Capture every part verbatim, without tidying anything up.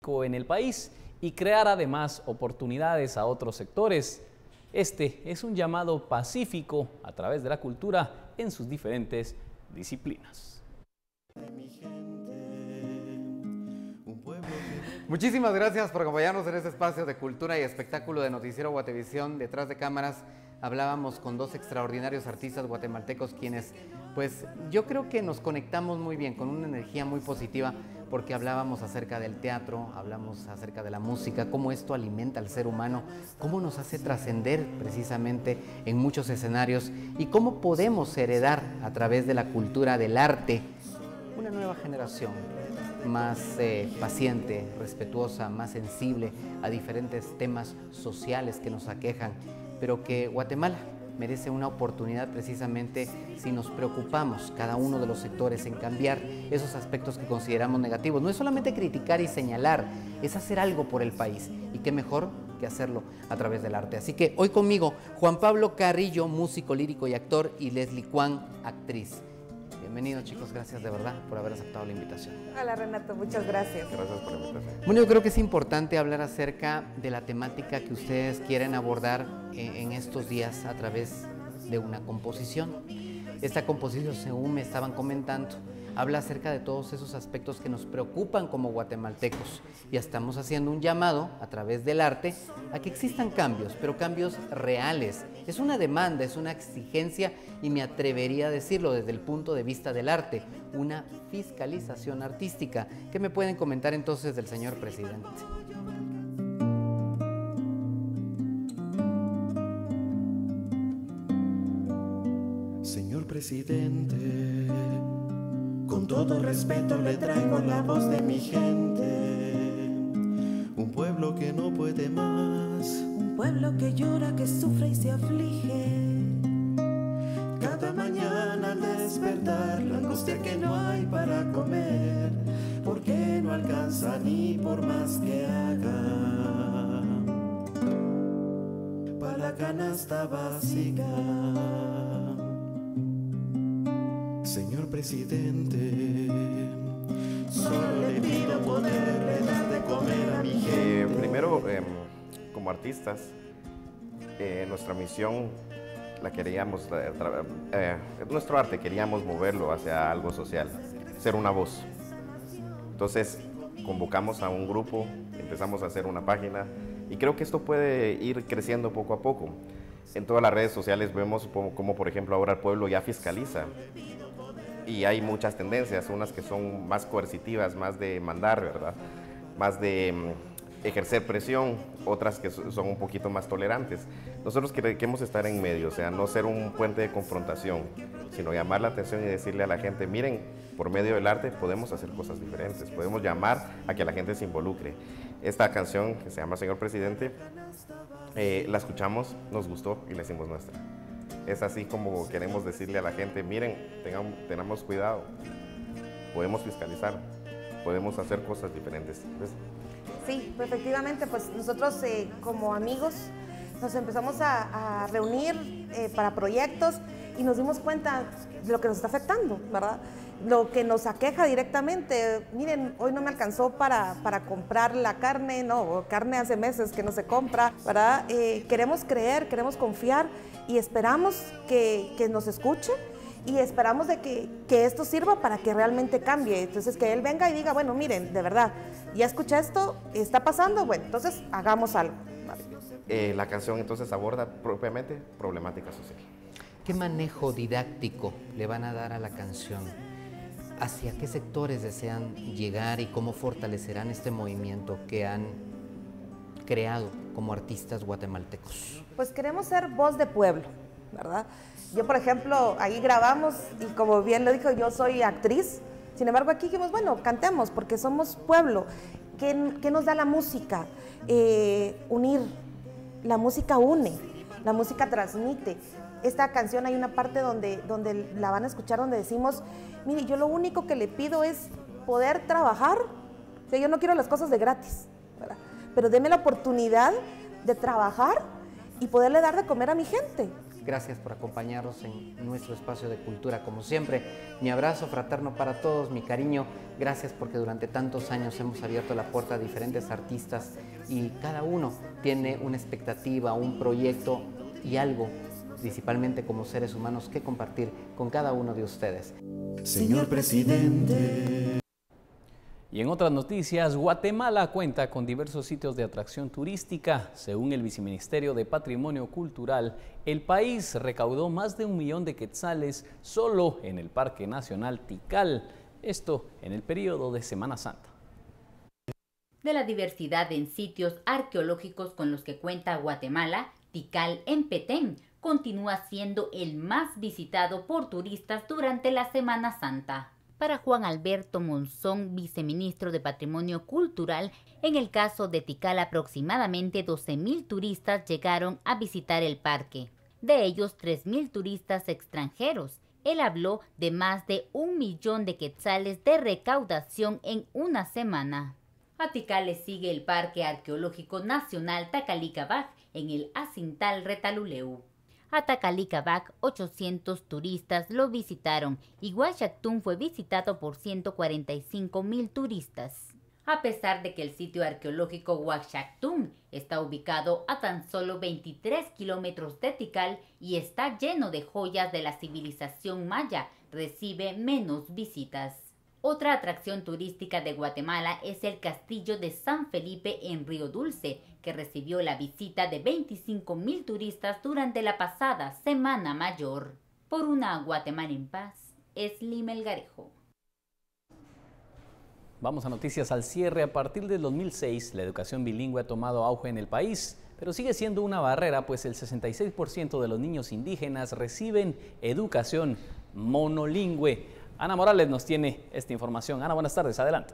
en el país y crear además oportunidades a otros sectores. Este es un llamado pacífico a través de la cultura en sus diferentes disciplinas. Muchísimas gracias por acompañarnos en este espacio de cultura y espectáculo de Noticiero Guatevisión. Detrás de cámaras hablábamos con dos extraordinarios artistas guatemaltecos quienes, pues yo creo que nos conectamos muy bien, con una energía muy positiva, porque hablábamos acerca del teatro, hablamos acerca de la música, cómo esto alimenta al ser humano, cómo nos hace trascender precisamente en muchos escenarios y cómo podemos heredar a través de la cultura del arte una nueva generación más eh, paciente, respetuosa, más sensible a diferentes temas sociales que nos aquejan, pero que Guatemala merece una oportunidad precisamente si nos preocupamos cada uno de los sectores en cambiar esos aspectos que consideramos negativos. No es solamente criticar y señalar, es hacer algo por el país, y qué mejor que hacerlo a través del arte. Así que hoy conmigo Juan Pablo Carrillo, músico, lírico y actor, y Leslie Kwan, actriz. Bienvenidos, chicos, gracias de verdad por haber aceptado la invitación. Hola, Renato, muchas gracias. Gracias por la invitación. Bueno, yo creo que es importante hablar acerca de la temática que ustedes quieren abordar en estos días a través de una composición. Esta composición, según me estaban comentando, habla acerca de todos esos aspectos que nos preocupan como guatemaltecos, y estamos haciendo un llamado a través del arte a que existan cambios, pero cambios reales. Es una demanda, es una exigencia, y me atrevería a decirlo desde el punto de vista del arte, una fiscalización artística. ¿Qué me pueden comentar entonces del señor presidente? Señor presidente, con todo respeto le traigo la voz de mi gente. Un pueblo que no puede más, un pueblo que llora, que sufre y se aflige. Cada mañana al despertar, la angustia que no hay para comer, porque no alcanza ni por más que haga para la canasta básica. Señor presidente, solo le pido poderle dar de comer a mi gente. Eh, primero, eh, como artistas, eh, nuestra misión la queríamos, eh, eh, nuestro arte queríamos moverlo hacia algo social, ser una voz. Entonces, convocamos a un grupo, empezamos a hacer una página, y creo que esto puede ir creciendo poco a poco. En todas las redes sociales vemos como, como por ejemplo, ahora el pueblo ya fiscaliza. Y hay muchas tendencias, unas que son más coercitivas, más de mandar, ¿verdad? Más de um, ejercer presión, otras que son un poquito más tolerantes. Nosotros queremos estar en medio, o sea, no ser un puente de confrontación, sino llamar la atención y decirle a la gente, miren, por medio del arte podemos hacer cosas diferentes, podemos llamar a que la gente se involucre. Esta canción, que se llama Señor Presidente, eh, la escuchamos, nos gustó y la hicimos nuestra. Es así como queremos decirle a la gente, miren, tengamos, tengamos cuidado, podemos fiscalizar, podemos hacer cosas diferentes. ¿Ves? Sí, pues efectivamente, pues nosotros eh, como amigos nos empezamos a, a reunir eh, para proyectos y nos dimos cuenta de lo que nos está afectando, ¿verdad? Lo que nos aqueja directamente. Miren, hoy no me alcanzó para, para comprar la carne, no, carne hace meses que no se compra, ¿verdad? Eh, queremos creer, queremos confiar y esperamos que, que nos escuche y esperamos de que, que esto sirva para que realmente cambie. Entonces, que él venga y diga, bueno, miren, de verdad, ya escuché esto, está pasando, bueno, entonces hagamos algo. ¿Vale? Eh, la canción entonces aborda propiamente problemática social. ¿Qué manejo didáctico le van a dar a la canción? ¿Hacia qué sectores desean llegar y cómo fortalecerán este movimiento que han creado como artistas guatemaltecos? Pues queremos ser voz de pueblo, ¿verdad? Yo, por ejemplo, ahí grabamos y como bien lo dijo, yo soy actriz. Sin embargo, aquí dijimos, bueno, cantemos porque somos pueblo. ¿Qué, qué nos da la música? Eh, unir. La música une, la música transmite. Esta canción hay una parte donde, donde la van a escuchar donde decimos, mire, yo lo único que le pido es poder trabajar. O sea, yo no quiero las cosas de gratis, ¿verdad? Pero deme la oportunidad de trabajar y poderle dar de comer a mi gente. Gracias por acompañarnos en nuestro espacio de cultura. Como siempre, mi abrazo fraterno para todos, mi cariño. Gracias porque durante tantos años hemos abierto la puerta a diferentes artistas y cada uno tiene una expectativa, un proyecto y algo, principalmente como seres humanos, que compartir con cada uno de ustedes. Señor presidente. Y en otras noticias, Guatemala cuenta con diversos sitios de atracción turística. Según el Viceministerio de Patrimonio Cultural, el país recaudó más de un millón de quetzales solo en el Parque Nacional Tikal, esto en el periodo de Semana Santa. De la diversidad en sitios arqueológicos con los que cuenta Guatemala, Tikal en Petén continúa siendo el más visitado por turistas durante la Semana Santa. Para Juan Alberto Monzón, viceministro de Patrimonio Cultural, en el caso de Tikal aproximadamente doce mil turistas llegaron a visitar el parque. De ellos, tres mil turistas extranjeros. Él habló de más de un millón de quetzales de recaudación en una semana. A Tikal le sigue el Parque Arqueológico Nacional Tacalicabaj en el Acintal Retaluleu. A Tacalicabaj, ochocientos turistas lo visitaron y Huachactún fue visitado por ciento cuarenta y cinco mil turistas. A pesar de que el sitio arqueológico Huachactún está ubicado a tan solo veintitrés kilómetros de Tikal y está lleno de joyas de la civilización maya, recibe menos visitas. Otra atracción turística de Guatemala es el Castillo de San Felipe en Río Dulce, que recibió la visita de veinticinco mil turistas durante la pasada Semana Mayor. Por una Guatemala en paz, Esli Melgarejo. Vamos a noticias al cierre. A partir del dos mil seis, la educación bilingüe ha tomado auge en el país, pero sigue siendo una barrera, pues el sesenta y seis por ciento de los niños indígenas reciben educación monolingüe. Ana Morales nos tiene esta información. Ana, buenas tardes, adelante.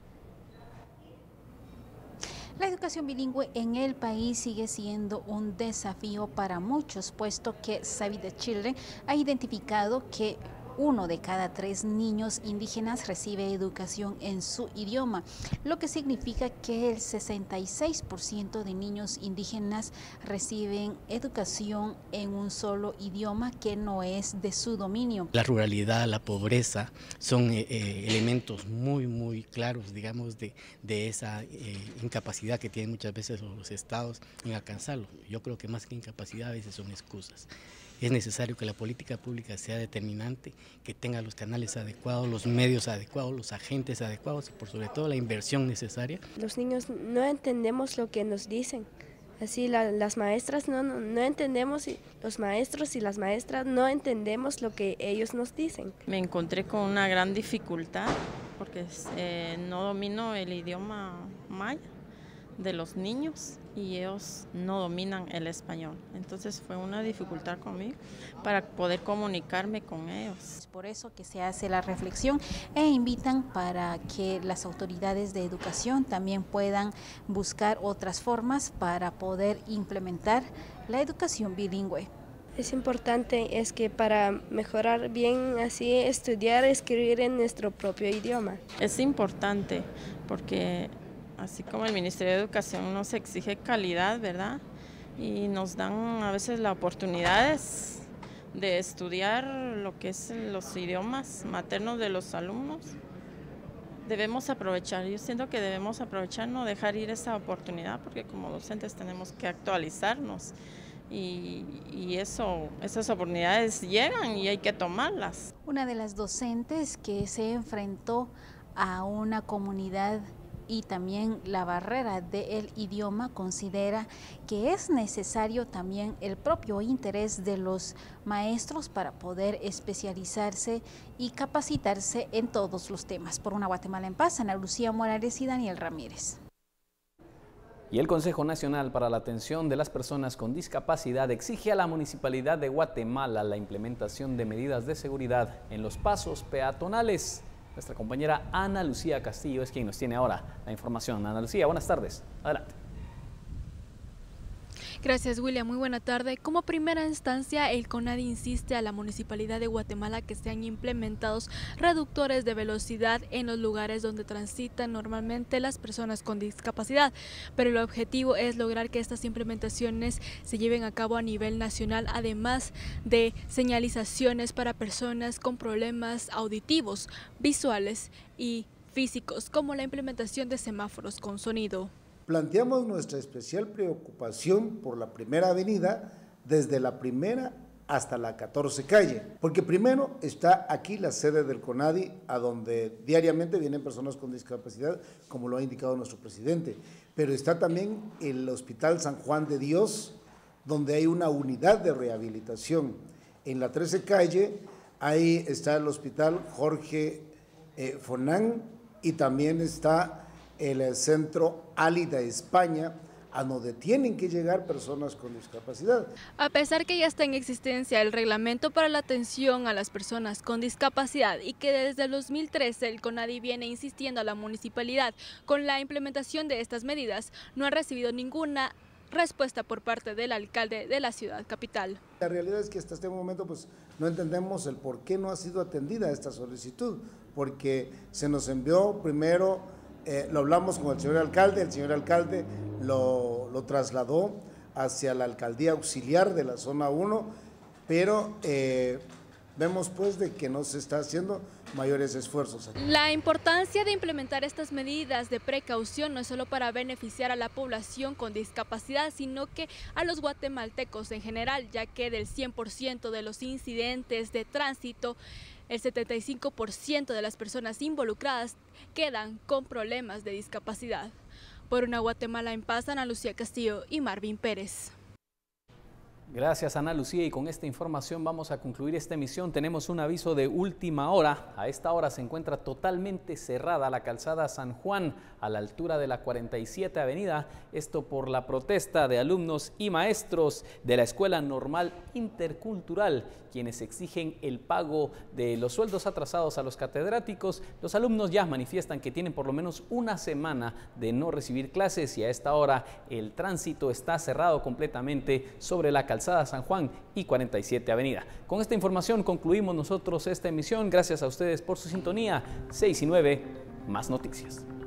La educación bilingüe en el país sigue siendo un desafío para muchos, puesto que Save the Children ha identificado que uno de cada tres niños indígenas recibe educación en su idioma, lo que significa que el sesenta y seis por ciento de niños indígenas reciben educación en un solo idioma que no es de su dominio. La ruralidad, la pobreza son eh, elementos muy, muy claros, digamos, de, de esa eh, incapacidad que tienen muchas veces los estados en alcanzarlo. Yo creo que más que incapacidad a veces son excusas. Es necesario que la política pública sea determinante, que tenga los canales adecuados, los medios adecuados, los agentes adecuados y por sobre todo la inversión necesaria. Los niños no entendemos lo que nos dicen, así la, las maestras no, no, no entendemos, y los maestros y las maestras no entendemos lo que ellos nos dicen. Me encontré con una gran dificultad porque eh, no domino el idioma maya de los niños y ellos no dominan el español. Entonces fue una dificultad conmigo para poder comunicarme con ellos. Es por eso que se hace la reflexión e invitan para que las autoridades de educación también puedan buscar otras formas para poder implementar la educación bilingüe. Es importante es que para mejorar bien así estudiar, escribir en nuestro propio idioma. Es importante porque así como el Ministerio de Educación nos exige calidad, ¿verdad? Y nos dan a veces las oportunidades de estudiar lo que es los idiomas maternos de los alumnos. Debemos aprovechar, yo siento que debemos aprovechar, no dejar ir esa oportunidad, porque como docentes tenemos que actualizarnos y, y eso, esas oportunidades llegan y hay que tomarlas. Una de las docentes que se enfrentó a una comunidad y también la barrera del idioma considera que es necesario también el propio interés de los maestros para poder especializarse y capacitarse en todos los temas. Por una Guatemala en paz, Ana Lucía Morales y Daniel Ramírez. Y el Consejo Nacional para la Atención de las Personas con Discapacidad exige a la Municipalidad de Guatemala la implementación de medidas de seguridad en los pasos peatonales. Nuestra compañera Ana Lucía Castillo es quien nos tiene ahora la información. Ana Lucía, buenas tardes. Adelante. Gracias, William. Muy buena tarde. Como primera instancia, el CONADI insiste a la Municipalidad de Guatemala que sean implementados reductores de velocidad en los lugares donde transitan normalmente las personas con discapacidad, pero el objetivo es lograr que estas implementaciones se lleven a cabo a nivel nacional, además de señalizaciones para personas con problemas auditivos, visuales y físicos, como la implementación de semáforos con sonido. Planteamos nuestra especial preocupación por la primera avenida, desde la primera hasta la catorce calle, porque primero está aquí la sede del CONADI, a donde diariamente vienen personas con discapacidad, como lo ha indicado nuestro presidente, pero está también el Hospital San Juan de Dios, donde hay una unidad de rehabilitación. En la trece calle, ahí está el Hospital Jorge eh, Fonán, y también está el Centro Álida España, a donde tienen que llegar personas con discapacidad. A pesar que ya está en existencia el reglamento para la atención a las personas con discapacidad y que desde el dos mil trece el CONADI viene insistiendo a la municipalidad con la implementación de estas medidas, no ha recibido ninguna respuesta por parte del alcalde de la ciudad capital. La realidad es que hasta este momento pues no entendemos el por qué no ha sido atendida esta solicitud, porque se nos envió primero, eh, lo hablamos con el señor alcalde, el señor alcalde lo, lo trasladó hacia la alcaldía auxiliar de la zona uno, pero eh, vemos pues de que no se está haciendo mayores esfuerzos aquí. La importancia de implementar estas medidas de precaución no es solo para beneficiar a la población con discapacidad, sino que a los guatemaltecos en general, ya que del cien por ciento de los incidentes de tránsito, el setenta y cinco por ciento de las personas involucradas quedan con problemas de discapacidad. Por una Guatemala en paz, Ana Lucía Castillo y Marvin Pérez. Gracias, Ana Lucía, y con esta información vamos a concluir esta emisión. Tenemos un aviso de última hora. A esta hora se encuentra totalmente cerrada la calzada San Juan a la altura de la cuarenta y siete avenida, esto por la protesta de alumnos y maestros de la Escuela Normal Intercultural, quienes exigen el pago de los sueldos atrasados a los catedráticos. Los alumnos ya manifiestan que tienen por lo menos una semana de no recibir clases y a esta hora el tránsito está cerrado completamente sobre la calzada Calzada San Juan y cuarenta y siete avenida. Con esta información concluimos nosotros esta emisión. Gracias a ustedes por su sintonía. seis y nueve, más noticias.